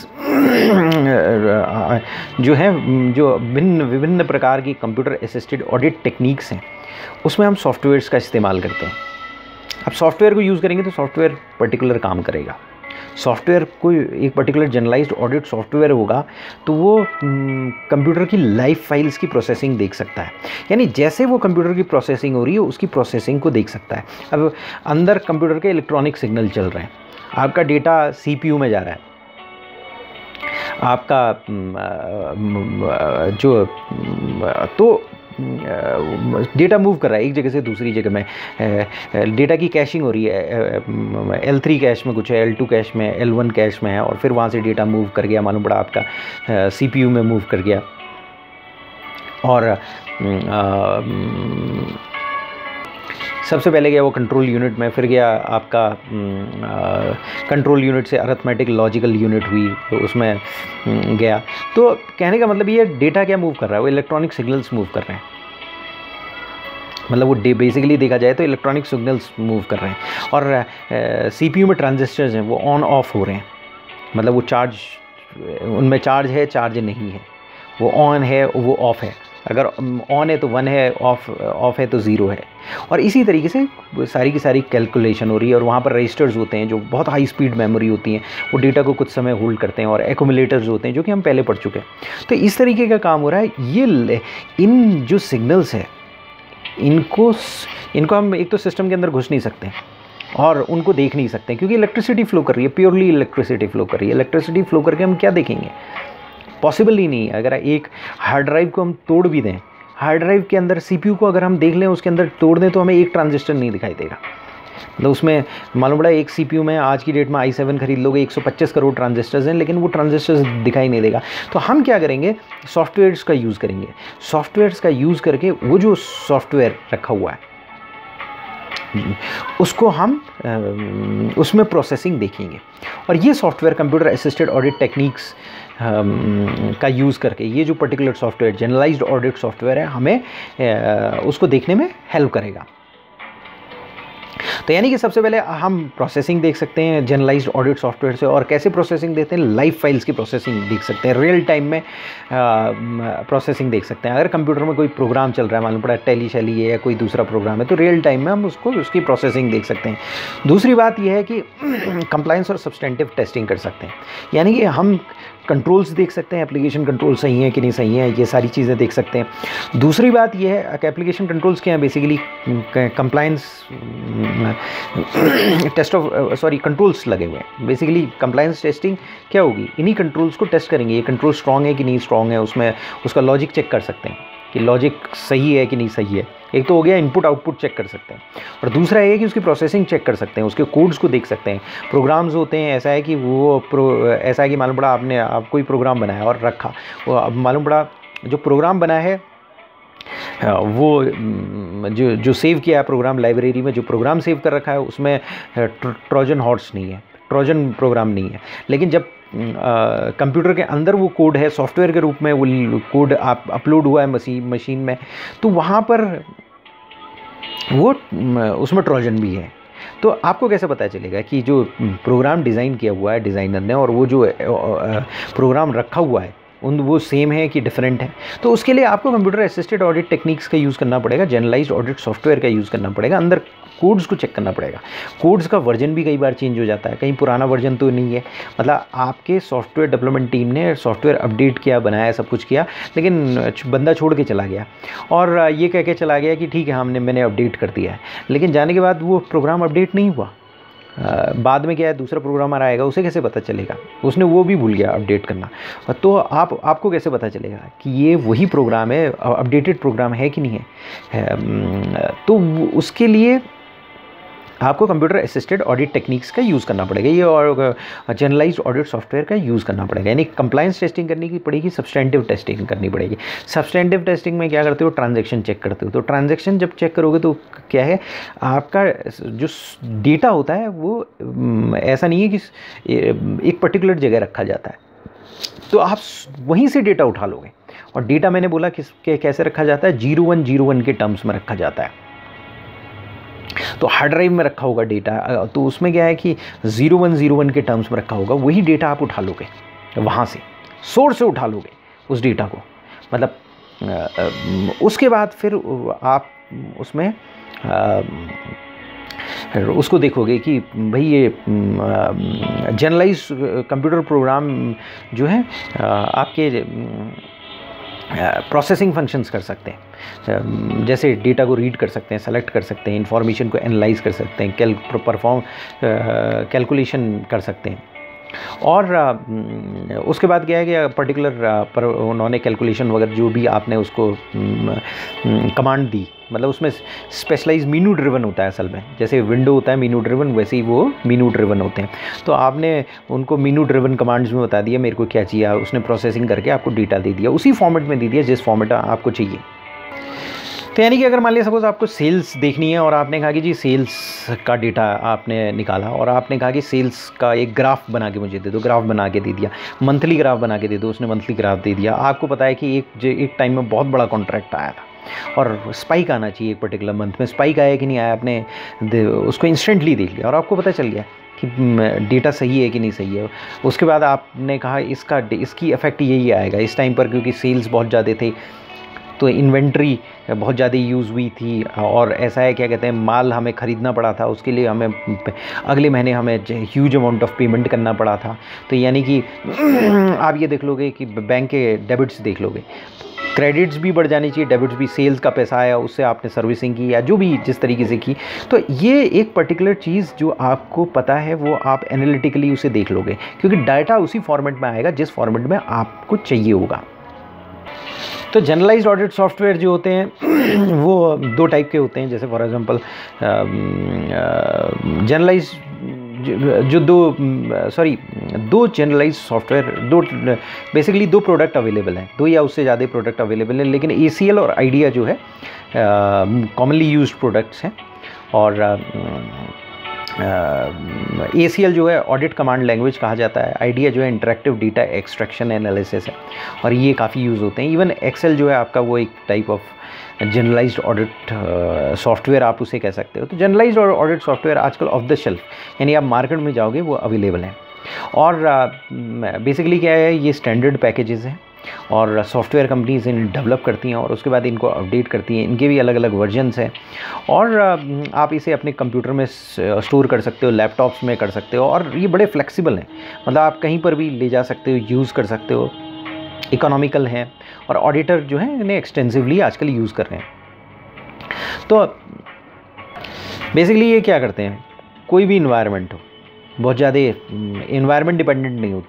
Speaker 1: जो है, जो भिन्न विभिन्न प्रकार की कंप्यूटर असिस्टेड ऑडिट टेक्निक्स हैं, उसमें हम सॉफ्टवेयर्स का इस्तेमाल करते हैं। अब सॉफ्टवेयर को यूज़ करेंगे तो सॉफ्टवेयर पर्टिकुलर काम करेगा। सॉफ्टवेयर कोई एक पर्टिकुलर जनरलाइज्ड ऑडिट सॉफ्टवेयर होगा तो वो कंप्यूटर की लाइव फाइल्स की प्रोसेसिंग देख सकता है, यानी जैसे वो कंप्यूटर की प्रोसेसिंग हो रही है उसकी प्रोसेसिंग को देख सकता है। अब अंदर कंप्यूटर के इलेक्ट्रॉनिक सिग्नल चल रहे हैं, आपका डेटा सीपीयू में जा रहा है, आपका जो तो डेटा मूव कर रहा है एक जगह से दूसरी जगह में, डेटा की कैशिंग हो रही है, एल थ्री कैश में कुछ है, एल टू कैश में, एल वन कैश में है, और फिर वहाँ से डेटा मूव कर गया, मालूम पड़ा आपका सीपीयू में मूव कर गया। और आ, सबसे पहले गया वो कंट्रोल यूनिट में, फिर गया आपका कंट्रोल यूनिट से अरिथमेटिक लॉजिकल यूनिट हुई, तो उसमें गया। तो कहने का मतलब ये डेटा क्या मूव कर रहा है, वो इलेक्ट्रॉनिक सिग्नल्स मूव कर रहे हैं, मतलब वो बेसिकली देखा जाए तो इलेक्ट्रॉनिक सिग्नल्स मूव कर रहे हैं। और सीपीयू में ट्रांजिस्टर्स हैं वो ऑन ऑफ हो रहे हैं, मतलब वो चार्ज, उनमें चार्ज है, चार्ज नहीं है, वो ऑन है, वो ऑफ है। अगर ऑन है तो वन है, ऑफ ऑफ है तो ज़ीरो है। और इसी तरीके से सारी की सारी कैलकुलेशन हो रही है। और वहाँ पर रजिस्टर्स होते हैं जो बहुत हाई स्पीड मेमोरी होती हैं, वो डेटा को कुछ समय होल्ड करते हैं, और एक्यूमुलेटर्स होते हैं जो कि हम पहले पढ़ चुके हैं। तो इस तरीके का काम हो रहा है। ये इन जो सिग्नल्स है, इनको इनको हम एक तो सिस्टम के अंदर घुस नहीं सकते और उनको देख नहीं सकते, क्योंकि इलेक्ट्रिसिटी फ्लो कर रही है, प्योरली इलेक्ट्रिसिटी फ्लो कर रही है। इलेक्ट्रिसिटी फ्लो करके हम क्या देखेंगे, पॉसिबल ही नहीं है। अगर एक हार्ड ड्राइव को हम तोड़ भी दें, हार्ड ड्राइव के अंदर सीपीयू को अगर हम देख लें, उसके अंदर तोड़ दें, तो हमें एक ट्रांजिस्टर नहीं दिखाई देगा। मतलब उसमें मालूम पड़ा एक सीपीयू में आज की डेट में आई सेवन खरीद लोगे, एक सौ पच्चीस करोड़ ट्रांजिस्टर्स हैं, लेकिन वो ट्रांजिस्टर्स दिखाई नहीं देगा। तो हम क्या करेंगे, सॉफ्टवेयर्स का यूज़ करेंगे। सॉफ्टवेयर्स का यूज़ करके वो जो सॉफ्टवेयर रखा हुआ है उसको हम उसमें प्रोसेसिंग देखेंगे। और ये software computer assisted audit techniques का यूज़ करके, ये जो particular software generalised audit software है, हमें उसको देखने में हेल्प करेगा। तो यानी कि सबसे पहले हम प्रोसेसिंग देख सकते हैं जनरलाइज्ड ऑडिट सॉफ्टवेयर से। और कैसे प्रोसेसिंग देते हैं, लाइव फाइल्स की प्रोसेसिंग देख सकते हैं, रियल टाइम में प्रोसेसिंग देख सकते हैं। अगर कंप्यूटर में कोई प्रोग्राम चल रहा है, मालूम पड़ा टेली शैली है या कोई दूसरा प्रोग्राम है, तो रियल टाइम में हम उसको उसकी प्रोसेसिंग देख सकते हैं। दूसरी बात यह है कि कंप्लायंस और सब्सटेंटिव टेस्टिंग कर सकते हैं, यानी कि हम कंट्रोल्स देख सकते हैं, एप्लीकेशन कंट्रोल सही है कि नहीं सही है, ये सारी चीज़ें देख सकते हैं। दूसरी बात ये है कि एप्लीकेशन कंट्रोल्स क्या है, basically compliance test of sorry controls लगे हुए हैं। बेसिकली कंप्लायंस टेस्टिंग क्या होगी, इन्हीं कंट्रोल्स को टेस्ट करेंगे, ये कंट्रोल स्ट्रॉन्ग है कि नहीं स्ट्रॉन्ग है, उसमें उसका लॉजिक चेक कर सकते हैं कि लॉजिक सही है कि नहीं सही है। एक तो हो गया इनपुट आउटपुट चेक कर सकते हैं, और दूसरा ये है कि उसकी प्रोसेसिंग चेक कर सकते हैं, उसके कोड्स को देख सकते हैं। प्रोग्राम्स होते हैं, ऐसा है कि वो प्रो ऐसा है कि मालूम पड़ा आपने आप कोई प्रोग्राम बनाया और रखा, वो अब मालूम पड़ा जो प्रोग्राम बना है वो जो जो सेव किया है प्रोग्राम लाइब्रेरी में, जो प्रोग्राम सेव कर रखा है उसमें ट्रोजन हॉर्स नहीं है, ट्रोजन प्रोग्राम नहीं है। लेकिन जब कंप्यूटर के अंदर वो कोड है, सॉफ्टवेयर के रूप में वो कोड आप अपलोड हुआ है मशीन मशीन में, तो वहाँ पर वो उसमें ट्रोजन भी है। तो आपको कैसे पता चलेगा कि जो प्रोग्राम डिज़ाइन किया हुआ है डिज़ाइनर ने और वो जो प्रोग्राम रखा हुआ है उन वो सेम है कि डिफरेंट है? तो उसके लिए आपको कंप्यूटर असिस्टेड ऑडिट टेक्निक्स का यूज़ करना पड़ेगा, जनरलाइज्ड ऑडिट सॉफ्टवेयर का यूज़ करना पड़ेगा, अंदर कोड्स को चेक करना पड़ेगा। कोड्स का वर्जन भी कई बार चेंज हो जाता है, कहीं पुराना वर्जन तो नहीं है, मतलब आपके सॉफ्टवेयर डेवलपमेंट टीम ने सॉफ्टवेयर अपडेट किया, बनाया, सब कुछ किया, लेकिन बंदा छोड़ के चला गया और ये कह के चला गया कि ठीक है हमने मैंने अपडेट कर दिया है, लेकिन जाने के बाद वो प्रोग्राम अपडेट नहीं हुआ। बाद में क्या है, दूसरा प्रोग्रामर आएगा, उसे कैसे पता चलेगा, उसने वो भी भूल गया अपडेट करना। तो आप आपको कैसे पता चलेगा कि ये वही प्रोग्राम है, अपडेटेड प्रोग्राम है कि नहीं है? तो उसके लिए आपको कंप्यूटर असिस्टेड ऑडिट टेक्निक्स का यूज़ करना पड़ेगा, ये और जनरलाइज्ड ऑडिट सॉफ्टवेयर का यूज़ करना पड़ेगा। यानी कंप्लायंस टेस्टिंग करनी की पड़ेगी, सब्सटेंटिव टेस्टिंग करनी पड़ेगी। सब्सटेंटिव टेस्टिंग में क्या करते हो, ट्रांजैक्शन चेक करते हो। तो ट्रांजैक्शन जब चेक करोगे तो क्या है, आपका जो डेटा होता है वो ऐसा नहीं है कि एक पर्टिकुलर जगह रखा जाता है, तो आप वहीं से डेटा उठा लोगे। और डेटा मैंने बोला किसके कैसे रखा जाता है, जीरो वन जीरो वन के टर्म्स में रखा जाता है। तो हार्ड ड्राइव में रखा होगा डेटा, तो उसमें क्या है कि ज़ीरो वन ज़ीरो वन के टर्म्स में रखा होगा, वही डेटा आप उठा लोगे, वहाँ से सोर्स से उठा लोगे उस डेटा को। मतलब उसके बाद फिर आप उसमें उसको देखोगे कि भाई ये जनरलाइज कंप्यूटर प्रोग्राम जो है आपके प्रोसेसिंग फंक्शंस कर सकते हैं, जैसे डेटा को रीड कर सकते हैं, सेलेक्ट कर सकते हैं, इंफॉर्मेशन को एनालाइज कर सकते हैं, कैल परफॉर्म कैलकुलेशन कर सकते हैं। और उसके बाद क्या है कि पर्टिकुलर पर उन्होंने कैलकुलेशन वगैरह जो भी आपने उसको कमांड दी, मतलब उसमें स्पेशलाइज मीनू ड्रिवन होता है असल में, जैसे विंडो होता है मीनू ड्रिवन, वैसे ही वो मीनू ड्रिवन होते हैं। तो आपने उनको मीनू ड्रिवन कमांड्स में बता दिया मेरे को क्या चाहिए, उसने प्रोसेसिंग करके आपको डेटा दे दिया, उसी फॉर्मेट में दे दिया जिस फॉर्मेट आपको चाहिए। तो यानी कि अगर मान लिया सपोज आपको सेल्स देखनी है और आपने कहा कि जी सेल्स का डेटा आपने निकाला और आपने कहा कि सेल्स का एक ग्राफ बना के मुझे दे दो, ग्राफ बना के दे दिया, मंथली ग्राफ बना के दे दो, उसने मंथली ग्राफ दे दिया। आपको पता है कि एक एक टाइम में बहुत बड़ा कॉन्ट्रैक्ट आया था और स्पाइक आना चाहिए एक पर्टिकुलर मंथ में, स्पाइक आया कि नहीं आया, आपने उसको इंस्टेंटली देख लिया और आपको पता चल गया कि डेटा सही है कि नहीं सही है। उसके बाद आपने कहा इसका इसकी इफेक्ट यही आएगा इस टाइम पर, क्योंकि सेल्स बहुत ज़्यादा थे तो इन्वेंट्री बहुत ज़्यादा यूज़ हुई थी और ऐसा है क्या कहते हैं माल हमें ख़रीदना पड़ा था, उसके लिए हमें अगले महीने हमें ह्यूज अमाउंट ऑफ पेमेंट करना पड़ा था। तो यानी कि आप ये देख लोगे कि बैंक के डेबिट्स देख लोगे, क्रेडिट्स भी बढ़ जानी चाहिए, डेबिट्स भी, सेल्स का पैसा आया उससे आपने सर्विसिंग की या जो भी जिस तरीके से की। तो ये एक पर्टिकुलर चीज़ जो आपको पता है वो आप एनालिटिकली उसे देख लोगे, क्योंकि डाटा उसी फॉर्मेट में आएगा जिस फॉर्मेट में आपको चाहिए होगा। तो जनरलाइज्ड ऑडिट सॉफ्टवेयर जो होते हैं वो दो टाइप के होते हैं, जैसे फॉर एग्जांपल जनरलाइज जो दो सॉरी दो जनरलाइज सॉफ्टवेयर, दो बेसिकली दो प्रोडक्ट अवेलेबल हैं, दो या उससे ज़्यादा प्रोडक्ट अवेलेबल हैं, लेकिन ए सी एल और आइडिया जो है कॉमनली यूज्ड प्रोडक्ट्स हैं। और ए सी एल जो है ऑडिट कमांड लैंग्वेज कहा जाता है, आइडिया जो है इंटरेक्टिव डेटा एक्सट्रैक्शन एनालिसिस है और ये काफ़ी यूज़ होते हैं। इवन एक्सेल जो है आपका वो एक type of generalised audit software आप उसे कह सकते हो। तो जनरलाइज्ड ऑडिट सॉफ्टवेयर आजकल ऑफ द शेल्फ, यानी आप मार्केट में जाओगे वो अवेलेबल हैं। और बेसिकली क्या है, ये स्टैंडर्ड पैकेजेस हैं और सॉफ्टवेयर कंपनीज इन्हें डेवलप करती हैं और उसके बाद इनको अपडेट करती हैं। इनके भी अलग अलग वर्जन्स हैं और आप इसे अपने कंप्यूटर में स्टोर कर सकते हो, लैपटॉप्स में कर सकते हो और ये बड़े फ्लेक्सिबल हैं, मतलब आप कहीं पर भी ले जा सकते हो, यूज़ कर सकते हो, इकोनॉमिकल हैं और ऑडिटर जो है इन्हें एक्सटेंसिवली आजकल यूज़ कर रहे हैं। तो बेसिकली ये क्या करते हैं, कोई भी इन्वायरमेंट हो, बहुत ज़्यादा इन्वायरमेंट डिपेंडेंट नहीं होते हैं,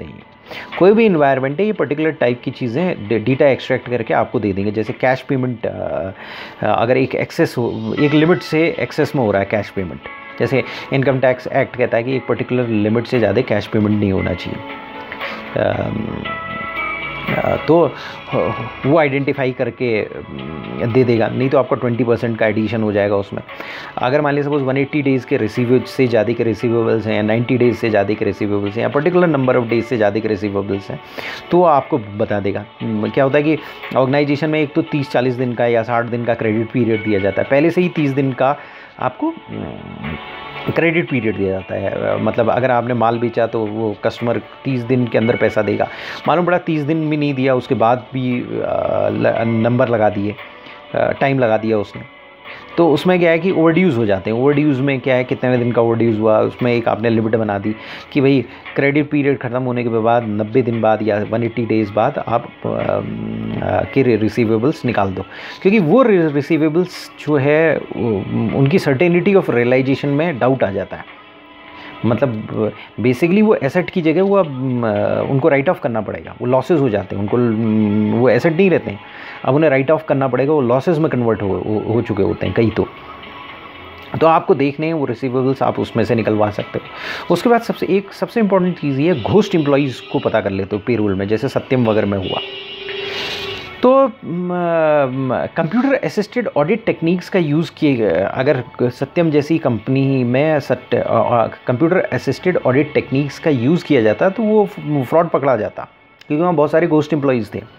Speaker 1: कोई भी इन्वायरमेंट है ये पर्टिकुलर टाइप की चीज़ें डेटा एक्सट्रैक्ट करके आपको दे देंगे। जैसे कैश पेमेंट, अगर एक एक्सेस हो, एक लिमिट से एक्सेस में हो रहा है कैश पेमेंट, जैसे इनकम टैक्स एक्ट कहता है कि एक पर्टिकुलर लिमिट से ज़्यादा कैश पेमेंट नहीं होना चाहिए, तो वो आइडेंटिफाई करके दे देगा, नहीं तो आपका ट्वेंटी परसेंट का एडिशन हो जाएगा उसमें। अगर मान लीजिए सपोज वन एट्टी डेज़ के रिसीव से ज़्यादा के रिसीवेबल्स हैं, या नाइन्टी डेज़ से ज़्यादा के रिसीवेबल्स हैं, या पर्टिकुलर नंबर ऑफ डेज़ से ज़्यादा के रिसीवेबल्स हैं, तो आपको बता देगा। क्या होता है कि ऑर्गेनाइजेशन में एक तो तीस चालीस दिन का या साठ दिन का क्रेडिट पीरियड दिया जाता है, पहले से ही तीस दिन का आपको क्रेडिट पीरियड दिया जाता है। मतलब अगर आपने माल बेचा तो वो कस्टमर तीस दिन के अंदर पैसा देगा। मालूम पड़ा तीस दिन भी नहीं दिया, उसके बाद भी नंबर लगा दिए, टाइम लगा दिया उसने, तो उसमें क्या है कि ओवरड्यूज़ हो जाते हैं। ओवरड्यूज़ में क्या है, कितने दिन का ओवरड्यूज़ हुआ, उसमें एक आपने लिमिट बना दी कि भाई क्रेडिट पीरियड ख़त्म होने के बाद नब्बे दिन बाद या वन एट्टी डेज़ बाद आप के रिसीवेबल्स निकाल दो, क्योंकि वो रिसीवेबल्स जो है उनकी सर्टेनिटी ऑफ रियलाइजेशन में डाउट आ जाता है। मतलब बेसिकली वो एसेट की जगह वो अब उनको राइट ऑफ करना पड़ेगा, वो लॉसेस हो जाते हैं, उनको वो एसेट नहीं रहते हैं, अब उन्हें राइट ऑफ करना पड़ेगा, वो लॉसेस में कन्वर्ट हो, हो हो चुके होते हैं कई। तो तो आपको देखने हैं वो रिसीवेबल्स आप उसमें से निकलवा सकते हो। उसके बाद सबसे एक सबसे इंपॉर्टेंट चीज़ ये घोस्ट एम्प्लॉइज़ को पता कर लेते हो पेरोल में, जैसे सत्यम वगैरह में हुआ। तो कंप्यूटर असिस्टेड ऑडिट टेक्निक्स का यूज़ किए गए, अगर सत्यम जैसी कंपनी में कंप्यूटर असिस्टेड ऑडिट टेक्निक्स का यूज़ किया जाता तो वो फ्रॉड पकड़ा जाता, क्योंकि वहाँ बहुत सारे घोस्ट एम्प्लॉइज़ थे।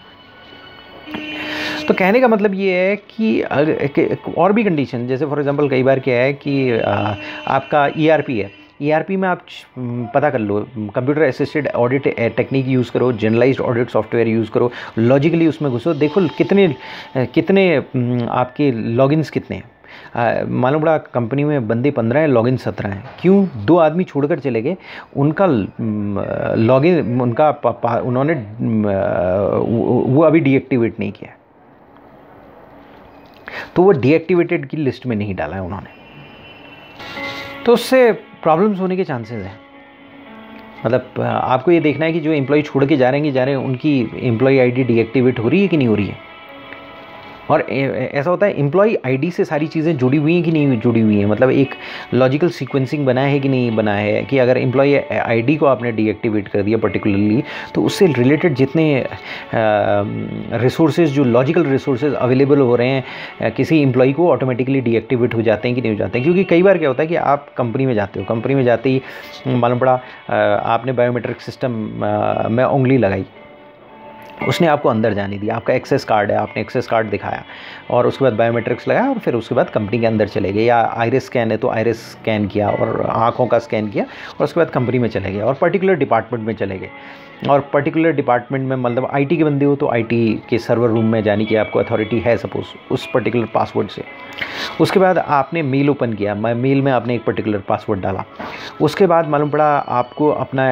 Speaker 1: तो कहने का मतलब ये है कि और भी कंडीशन, जैसे फॉर एग्जांपल कई बार क्या है कि आपका ईआरपी है, ईआरपी में आप पता कर लो, computer assisted audit technique use करो, जनरलाइज्ड ऑडिट सॉफ्टवेयर यूज़ करो, लॉजिकली उसमें घुसो, देखो कितने कितने आपके लॉगिन्स कितने हैं। मालूम पड़ा कंपनी में बंदे पंद्रह हैं, लॉगिन सत्रह हैं। क्यों? दो आदमी छोड़कर चले गए, उनका लॉगिन उनका उन्होंने वो अभी डीएक्टिवेट नहीं किया, तो वो डीएक्टिवेटेड की लिस्ट में नहीं डाला है उन्होंने, तो उससे प्रॉब्लम्स होने के चांसेस हैं। मतलब आपको ये देखना है कि जो एम्प्लॉय छोड़ के जा रहे हैं जा रहे हैं उनकी एम्प्लॉय आईडी डीएक्टिवेट हो रही है कि नहीं हो रही है। और ऐसा होता है एम्प्लॉय आईडी से सारी चीज़ें जुड़ी हुई हैं कि नहीं जुड़ी हुई हैं, मतलब एक लॉजिकल सीक्वेंसिंग बना है कि नहीं बना है, कि अगर एम्प्लॉय आईडी को आपने डीएक्टिवेट कर दिया पर्टिकुलरली, तो उससे रिलेटेड जितने रिसोर्सेज जो लॉजिकल रिसोर्सेज अवेलेबल हो रहे हैं किसी एम्प्लॉय को, ऑटोमेटिकली डीएक्टिवेट हो जाते हैं कि नहीं हो जाते हैं। क्योंकि कई बार क्या होता है कि आप कंपनी में जाते हो, कंपनी में जाते ही मालूम पड़ा आपने बायोमेट्रिक सिस्टम में उंगली लगाई, उसने आपको अंदर जाने दिया, आपका एक्सेस कार्ड है, आपने एक्सेस कार्ड दिखाया और उसके बाद बायोमेट्रिक्स लगाया और फिर उसके बाद कंपनी के अंदर चले गए, या आइरिस स्कैन है तो आइरिस स्कैन किया और आँखों का स्कैन किया और उसके बाद कंपनी में चले गए और पर्टिकुलर डिपार्टमेंट में चले गए। और पर्टिकुलर डिपार्टमेंट में मतलब आईटी के बंदे हो तो आईटी के सर्वर रूम में जाने की आपको अथॉरिटी है सपोज उस पर्टिकुलर पासवर्ड से। उसके बाद आपने मेल ओपन किया, मेल में आपने एक पर्टिकुलर पासवर्ड डाला, उसके बाद मालूम पड़ा आपको अपना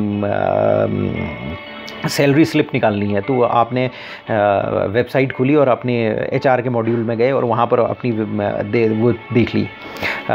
Speaker 1: सैलरी स्लिप निकालनी है, तो आपने वेबसाइट खोली और अपने एचआर के मॉड्यूल में गए और वहाँ पर अपनी दे, वो देख ली, आ,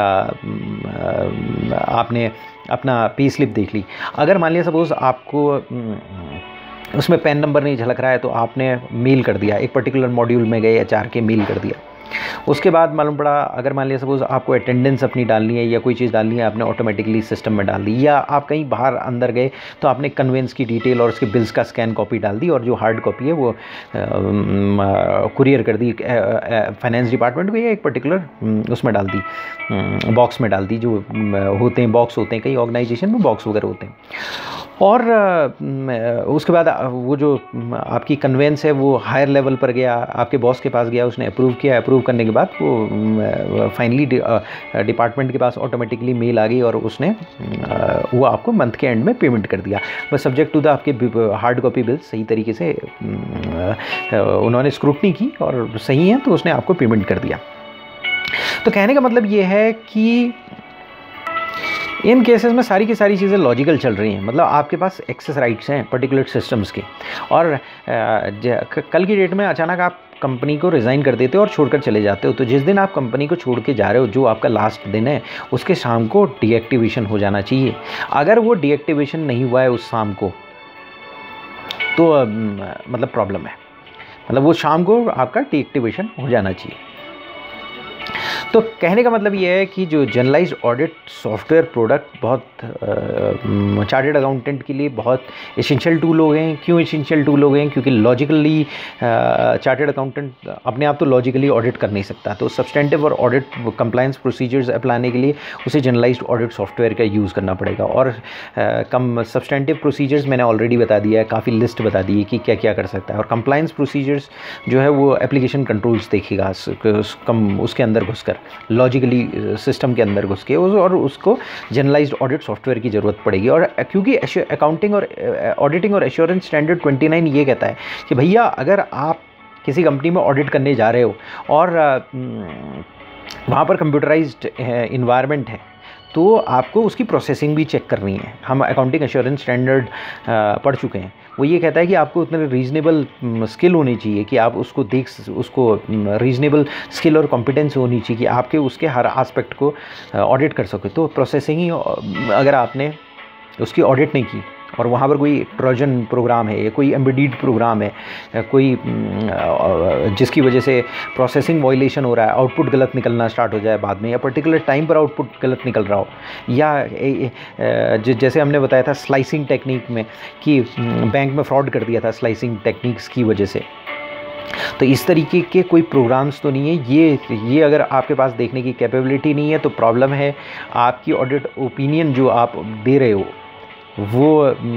Speaker 1: आपने अपना पे स्लिप देख ली। अगर मान लिया सपोज़ आपको उसमें पैन नंबर नहीं झलक रहा है तो आपने मेल कर दिया, एक पर्टिकुलर मॉड्यूल में गए एचआर के मेल कर दिया। उसके बाद मालूम पड़ा अगर मान लिया सपोज़ आपको अटेंडेंस अपनी डालनी है या कोई चीज़ डालनी है, आपने ऑटोमेटिकली सिस्टम में डाल दी, या आप कहीं बाहर अंदर गए तो आपने कन्वेंस की डिटेल और उसके बिल्स का स्कैन कॉपी डाल दी और जो हार्ड कॉपी है वो कुरियर कर दी फाइनेंस डिपार्टमेंट को या एक पर्टिकुलर उसमें डाल दी, बॉक्स में डाल दी, जो होते हैं बॉक्स होते हैं कई ऑर्गेनाइजेशन में बॉक्स वगैरह होते हैं। और उसके बाद वो जो आपकी कन्वेंस है वो हायर लेवल पर गया, आपके बॉस के पास गया, उसने अप्रूव किया, अप्रूव करने के बाद वो फाइनली डिपार्टमेंट के पास ऑटोमेटिकली मेल आ गई और उसने वो आपको मंथ के एंड में पेमेंट कर दिया, बस सब्जेक्ट टू द आपके हार्ड कॉपी बिल सही तरीके से उन्होंने स्क्रूटनी की और सही है तो उसने आपको पेमेंट कर दिया। तो कहने का मतलब ये है कि इन केसेस में सारी की सारी चीज़ें लॉजिकल चल रही हैं, मतलब आपके पास एक्सेस राइट्स हैं पर्टिकुलर सिस्टम्स के। और कल की डेट में अचानक आप कंपनी को रिज़ाइन कर देते हो और छोड़कर चले जाते हो, तो जिस दिन आप कंपनी को छोड़ के जा रहे हो जो आपका लास्ट दिन है उसके शाम को डीएक्टिवेशन हो जाना चाहिए। अगर वो डीएक्टिवेशन नहीं हुआ है उस शाम को तो मतलब प्रॉब्लम है, मतलब वो शाम को आपका डीएक्टिवेशन हो जाना चाहिए। तो कहने का मतलब ये है कि जो जनरलाइज्ड ऑडिट सॉफ्टवेयर प्रोडक्ट बहुत चार्टर्ड अकाउंटेंट के लिए बहुत एसेंशियल टूल हो गए हैं। क्यों एसेंशियल टूल हो गए हैं? क्योंकि लॉजिकली चार्टर्ड अकाउंटेंट अपने आप तो लॉजिकली ऑडिट कर नहीं सकता, तो सब्सटेंटिव और ऑडिट कंप्लायंस प्रोसीजर्स अपनाने के लिए उसे जनरलाइज्ड ऑडिट सॉफ्टवेयर का यूज़ करना पड़ेगा। और uh, कम सब्सटेंटिव प्रोसीजर्स मैंने ऑलरेडी बता दिया है, काफ़ी लिस्ट बता दी है कि क्या क्या कर सकता है। और कंप्लायंस प्रोसीजर्स जो है वो एप्लीकेशन कंट्रोल्स देखेगा कम उसके अंदर घुसकर, लॉजिकली सिस्टम के अंदर घुस के, और उसको जनरलाइज्ड ऑडिट सॉफ्टवेयर की ज़रूरत पड़ेगी। और क्योंकि अकाउंटिंग और ऑडिटिंग और एश्योरेंस स्टैंडर्ड उनतीस ये कहता है कि भैया अगर आप किसी कंपनी में ऑडिट करने जा रहे हो और वहाँ पर कंप्यूटराइज्ड इन्वायरमेंट है, तो आपको उसकी प्रोसेसिंग भी चेक करनी है। हम अकाउंटिंग एश्योरेंस स्टैंडर्ड पढ़ चुके हैं, वो ये कहता है कि आपको उतने रीजनेबल स्किल होनी चाहिए कि आप उसको देख उसको रीजनेबल स्किल और कॉम्पिटेंस होनी चाहिए कि आपके उसके हर एस्पेक्ट को ऑडिट कर सके। तो प्रोसेसिंग ही अगर आपने उसकी ऑडिट नहीं की और वहाँ पर कोई ट्रोजन प्रोग्राम है या कोई एम्बेडेड प्रोग्राम है, कोई जिसकी वजह से प्रोसेसिंग वायलेशन हो रहा है, आउटपुट गलत निकलना स्टार्ट हो जाए बाद में, या पर्टिकुलर टाइम पर आउटपुट गलत निकल रहा हो, या जैसे हमने बताया था स्लाइसिंग टेक्निक में कि बैंक में फ्रॉड कर दिया था स्लाइसिंग टेक्निक्स की वजह से, तो इस तरीके के कोई प्रोग्राम्स तो नहीं है। ये ये अगर आपके पास देखने की कैपेबिलिटी नहीं है तो प्रॉब्लम है। आपकी ऑडिट ओपिनियन जो आप दे रहे हो वो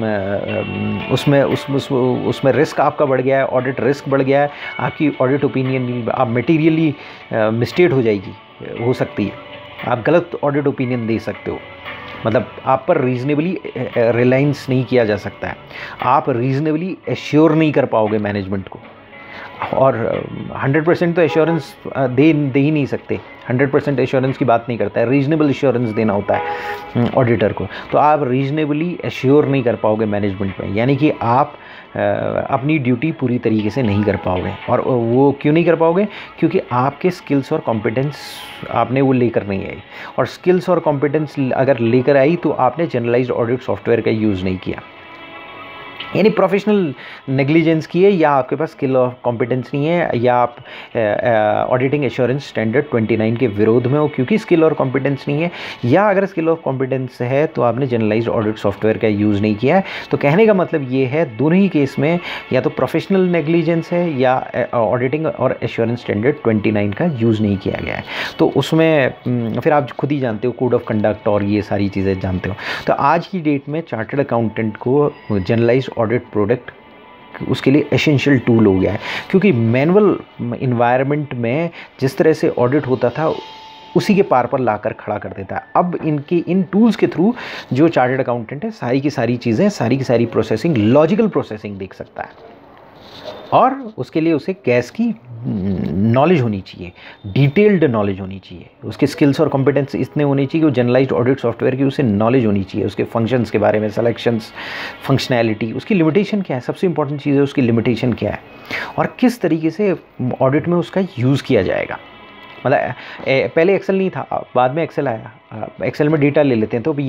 Speaker 1: उसमें उस, उस, उसमें रिस्क आपका बढ़ गया है, ऑडिट रिस्क बढ़ गया है, आपकी ऑडिट ओपिनियन आप मटेरियली मिस्टेक हो जाएगी, हो सकती है, आप गलत ऑडिट ओपिनियन दे सकते हो। मतलब आप पर रीजनेबली रिलायंस नहीं किया जा सकता है, आप रीजनेबली एश्योर नहीं कर पाओगे मैनेजमेंट को, और हंड्रेड परसेंट तो एश्योरेंस दे दे ही नहीं सकते। हंड्रेड परसेंट एश्योरेंस की बात नहीं करता है, रीजनेबल एश्योरेंस देना होता है ऑडिटर को। तो आप रीजनेबली एश्योर नहीं कर पाओगे मैनेजमेंट में, यानी कि आप अपनी ड्यूटी पूरी तरीके से नहीं कर पाओगे। और वो क्यों नहीं कर पाओगे? क्योंकि आपके स्किल्स और कॉम्पिटेंस आपने वो लेकर नहीं आई, और स्किल्स और कॉम्पिटेंस अगर लेकर आई तो आपने जनरलाइज्ड ऑडिट सॉफ्टवेयर का यूज़ नहीं किया, यानी प्रोफेशनल नेग्लिजेंस की है, या आपके पास स्किल और कॉम्पिटेंस नहीं है, या आप ऑडिटिंग एश्योरेंस स्टैंडर्ड उनतीस के विरोध में हो क्योंकि स्किल और कॉम्पिटेंस नहीं है, या अगर स्किल और कॉम्पिटेंस है तो आपने जनरलाइज्ड ऑडिट सॉफ्टवेयर का यूज़ नहीं किया है। तो कहने का मतलब ये है दोनों ही केस में या तो प्रोफेशनल नेग्लिजेंस है या ऑडिटिंग और एश्योरेंस स्टैंडर्ड उनतीस का यूज़ नहीं किया गया है। तो उसमें फिर आप खुद ही जानते हो कोड ऑफ कंडक्ट और ये सारी चीज़ें जानते हो। तो आज की डेट में चार्टर्ड अकाउंटेंट को जनरलाइज्ड ऑडिट प्रोडक्ट उसके लिए एसेंशियल टूल हो गया है, क्योंकि मैनुअल इन्वायरमेंट में जिस तरह से ऑडिट होता था उसी के पार पर लाकर खड़ा कर देता है। अब इनके इन टूल्स के थ्रू जो चार्टर्ड अकाउंटेंट है सारी की सारी चीज़ें, सारी की सारी प्रोसेसिंग, लॉजिकल प्रोसेसिंग देख सकता है, और उसके लिए उसे कैश की नॉलेज होनी चाहिए, डिटेल्ड नॉलेज होनी चाहिए, उसके स्किल्स और कॉम्पिटेंस इतने होने चाहिए कि वो जनरलाइज्ड ऑडिट सॉफ्टवेयर की उसे नॉलेज होनी चाहिए, उसके फंक्शंस के बारे में, सिलेक्शंस, फंक्शनैलिटी, उसकी लिमिटेशन क्या है, सबसे इंपॉर्टेंट चीज़ है उसकी लिमिटेशन क्या है, और किस तरीके से ऑडिट में उसका यूज़ किया जाएगा। मतलब पहले एक्सेल नहीं था, बाद में एक्सेल आया, एक्सेल में डेटा ले लेते हैं, तो